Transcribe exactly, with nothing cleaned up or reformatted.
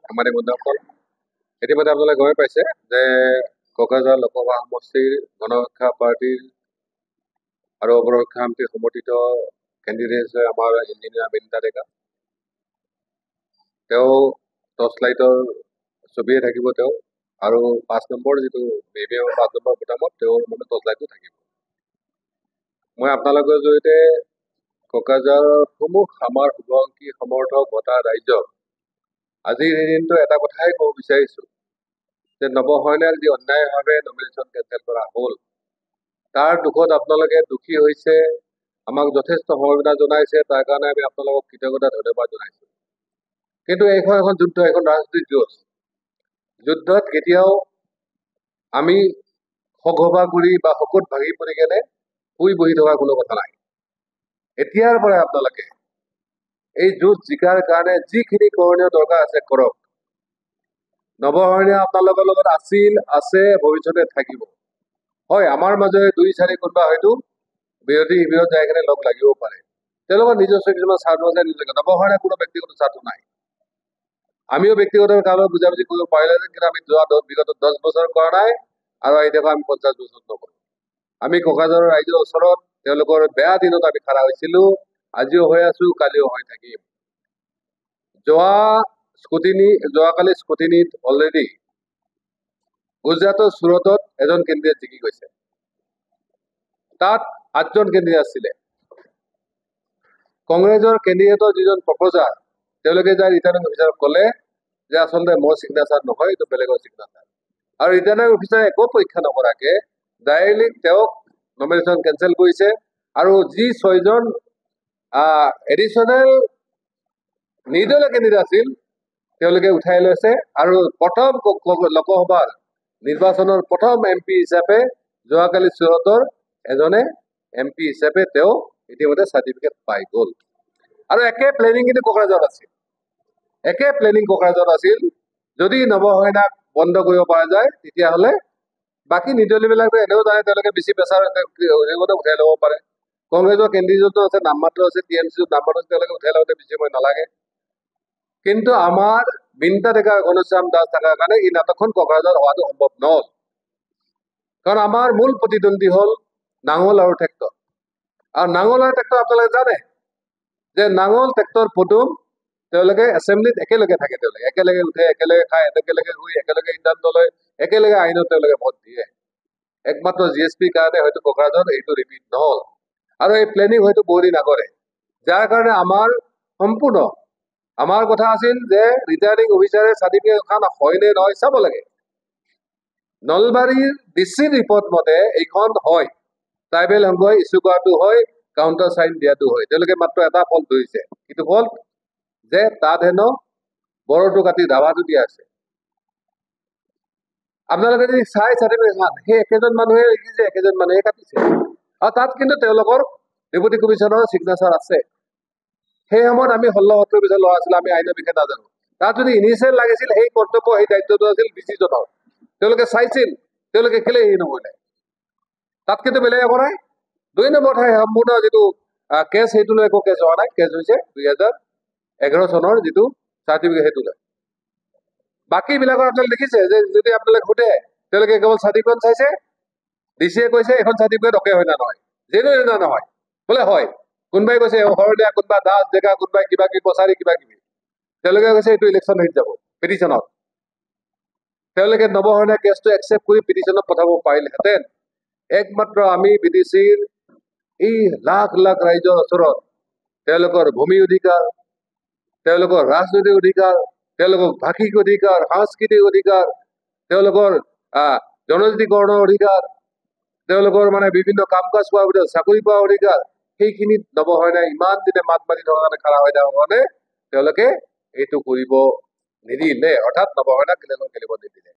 সাংবাদিক বন্ধুসকল, ইতিমধ্যে আপোনালোকে গমে পাইছে যে কোকৰাঝাৰ লোকসভা সমষ্টিৰ গণৰক্ষা পাৰ্টিৰ আৰু অৱৰক্ষা সমিতিৰ সমৰ্থিত কেণ্ডিডেট হৈছে আমাৰ ইঞ্জিনিয়াৰ বিনীতা ডেকা। তেওঁ টৰ্চ লাইটৰ ছবিয়ে থাকিব তেওঁ, আৰু পাঁচ নম্বৰ যিটো বি বি এমৰ পাঁচ নম্বৰ বুটামত তেওঁৰ মানে টৰ্চ লাইটটো থাকিব। মই আপোনালোকৰ জৰিয়তে কোকৰাঝাৰৰ সমূহ আমাৰ শুভাংশী সমৰ্থক ভোটাৰ ৰাইজক আজিৰ এই দিনটো এটা কথাই ক'ব বিচাৰিছোঁ যে নৱশৰণীয়াক যি অন্যায়ভাৱে নমিনেশ্যন কেঞ্চেল কৰা হ'ল, তাৰ দুখত আপোনালোকে দুখী হৈছে, আমাক যথেষ্ট সমবেদনা জনাইছে, তাৰ কাৰণে আমি আপোনালোকক কৃতজ্ঞতা ধন্যবাদ জনাইছোঁ। কিন্তু এইখন এখন যুদ্ধ, এখন ৰাজনৈতিক যুঁজ। যুদ্ধত কেতিয়াও আমি সঘবা কৰি বা শকুত ভাগি পৰি কেনে শুই বহি থকাৰ কোনো কথা নাই। এতিয়াৰ পৰাই আপোনালোকে এই যুঁজ জিকাৰ কাৰণে যিখিনি কৰণীয় দৰকাৰ আছে কৰক। নৱশৰণীয়া আপোনালোকৰ লগত আছিল, আছে, ভৱিষ্যতে থাকিব। হয়, আমাৰ মাজৰে দুই চাৰি কোনোবা হয়তো বিৰোধী শিবিৰত যাই কেনে লগ লাগিব পাৰে, তেওঁলোকৰ নিজস্ব কিছুমান স্বাৰ্থ আছে, নিজকে নৱশৰণীয়া কোনো ব্যক্তিগত স্বাৰ্থ নাই। আমিও ব্যক্তিগত কালত বুজাবুজি কৰিব পাৰিলে যে, কিন্তু আমি যোৱা দহ বিগত দহ বছৰ কৰা নাই, আৰু আহি থকা আমি পঞ্চাছ বছৰ নকৰোঁ। আমি কোকৰাঝাৰৰ ৰাইজৰ ওচৰত তেওঁলোকৰ বেয়া দিনত আমি খাৰা হৈছিলোঁ, আজিও হৈ আছো, কালিও হৈ থাকিম। যোৱা স্কুটিনি যোৱাকালি স্কুটিনিত অলৰেডি গুজৰাটৰ চুৰটত এজন কেণ্ডিডেট জিকি গৈছে। তাত আঠজন কেণ্ডিডেট আছিলে। কংগ্ৰেছৰ কেণ্ডিডেটৰ যিজন প্ৰপ'জাৰ, তেওঁলোকে যাই ৰিটাৰ্নিং অফিচাৰক ক'লে যে আচলতে মোৰ চিগনেচাৰ নহয়, এইটো বেলেগৰ চিগনেচাৰ। আৰু ৰিটাৰ্নিং অফিচাৰে একো পৰীক্ষা নকৰাকে ডাইৰেক্টলি তেওঁক নমিনেশ্যন কেঞ্চেল কৰিছে। আৰু যি ছয়জন এডিশ্যনেল নিৰ্দলীয় কেণ্ডিডেট আছিল, তেওঁলোকে উঠাই লৈছে। আৰু প্ৰথম লোকসভাৰ নিৰ্বাচনৰ প্ৰথম এম পি হিচাপে যোৱাকালি চুৰটৰ এজনে এম পি হিচাপে তেওঁ ইতিমধ্যে চাৰ্টিফিকেট পাই গ'ল। আৰু একে প্লেনিং কিন্তু কোকৰাঝাৰত আছিল, একে প্লেনিং কোকৰাঝাৰত আছিল। যদি নৱশৰণীয়াক বন্ধ কৰিব পৰা যায়, তেতিয়াহ'লে বাকী নিৰ্দলীয়বিলাকে এনেও জানে তেওঁলোকে বেছি প্ৰেছাৰ উঠাই ল'ব পাৰে। কংগ্ৰেছৰ কেণ্ডিডেটটো আছে, নামমাত্ৰ আছে, টি এম চিৰ নামমাত্ৰ আছে, তেওঁলোকে উঠাই লওঁতে বেছি সময় নালাগে। কিন্তু আমাৰ বিনীতা ডেকা, ঘনশ্যাম দাস থকাৰ কাৰণে এই নাটকখন কোকৰাঝাৰত হোৱাটো সম্ভৱ নহ'ল। কাৰণ আমাৰ মূল প্ৰতিদ্বন্দ্বী হ'ল নাঙল আৰু ট্ৰেক্টৰ। আৰু নাঙল আৰু ট্ৰেক্টৰ আপোনালোকে জানে যে নাঙল ট্ৰেক্টৰ পদুম তেওঁলোকে এছেম্বলিত একেলগে থাকে, তেওঁলোকে একেলগে উঠে, একেলগে খায়, একেলগে শুই, একেলগে সিদ্ধান্ত লয়, একেলগে আইনত তেওঁলোকে ভোট দিয়ে। একমাত্ৰ জি এছ পিৰ কাৰণে হয়তো কোকৰাঝাৰত এইটো ৰিপিট নহ'ল। আৰু এই প্লেনিং হয়তো বহুদিন আগৰে, যাৰ কাৰণে আমাৰ সম্পূৰ্ণ আমাৰ কথা আছিল যে ৰিটাৰ্নিং অফিচাৰে চাৰ্টিফিকেট এখন হয়নে নহয় চাব লাগে। নলবাৰীৰ ডিচিৰ ৰিপৰ্ট মতে এইখন হয়, ট্ৰাইবেল সংঘই ইছ্যু কৰাটো হয়, কাউণ্টাৰ চাইন দিয়াটো হয়। তেওঁলোকে মাত্ৰ এটা ফল্ট ধৰিছে, কিন্তু ফল্ট যে তাত হেনো বৰটো কাটি ধাবাটো দিয়া আছে। আপোনালোকে যদি চাই চাৰ্টিফিকেটখন, সেই একেজন মানুহে লিখিছে, একেজন মানুহে কাটিছে। আৰু তাত কিন্তু তেওঁলোকৰ ডেপুটি কমিশ্যনাৰৰ চিগনেচাৰ আছে। সেই সময়ত আমি ষোল্ল সত্তৰ বছৰ ল'ৰা আছিলোঁ, আমি আইনৰ বিষয়ে নাজানো। তাত যদি ইনিচিয়েল লাগিছিল, সেই কৰ্তব্য, সেই দায়িত্বটো আছিল ডিচিজনৰ। তেওঁলোকে চাইছিল, তেওঁলোকে কেলে হেৰি নকৰিলে। তাত কিন্তু বেলেগ একো নাই। দুই নম্বৰ ঠাই সম্পূৰ্ণ যিটো কেছ, সেইটো লৈ একো কেছ হোৱা নাই। কেছ হৈছে দুই হাজাৰ এঘাৰ চনৰ যিটো চাৰ্টিফিকেট, সেইটো লৈ। বাকীবিলাকৰ আপোনালোকে দেখিছে যে যদি আপোনালোকে সোধে, তেওঁলোকে কেৱল চাৰ্টিফিকেট চাইছে, ডিচিয়ে কৈছে এখন চাৰ্টিফিকেট অকে হয় না নহয়, জেনুইন না নহয়, বোলে হয়। কোনোবাই কৈছে শৰণীয়া, কোনোবা দাস ডেকা, কোনোবাই কিবা কিবি কছাৰী কিবা কিবি, তেওঁলোকে কৈছে এইটো ইলেকশ্যন হেৰিত যাব, পিটিশ্যনত। তেওঁলোকে নৱশৰণীয়া কেছটো একচেপ্ট কৰি পিটিশ্যনত পঠাব পাৰিলেহেঁতেন। একমাত্ৰ আমি বি ডি চিৰ এই লাখ লাখ ৰাইজৰ ওচৰত তেওঁলোকৰ ভূমি অধিকাৰ, তেওঁলোকৰ ৰাজনৈতিক অধিকাৰ, তেওঁলোকৰ ভাষিক অধিকাৰ, সাংস্কৃতিক অধিকাৰ, তেওঁলোকৰ আহ জনজাতিকৰণৰ অধিকাৰ, তেওঁলোকৰ মানে বিভিন্ন কাম কাজ পোৱাৰ ভিতৰত চাকৰি পোৱাৰ অধিকাৰ, সেইখিনিত নৱশৰণীয়া ইমান দিনে মাত মাতি থকাৰ কাৰণে, খাৰা হৈ থকাৰ কাৰণে তেওঁলোকে এইটো কৰিব নিদিলে, অৰ্থাৎ নৱশৰণীয়াক ইলেকশ্যন খেলিব নিদিলে।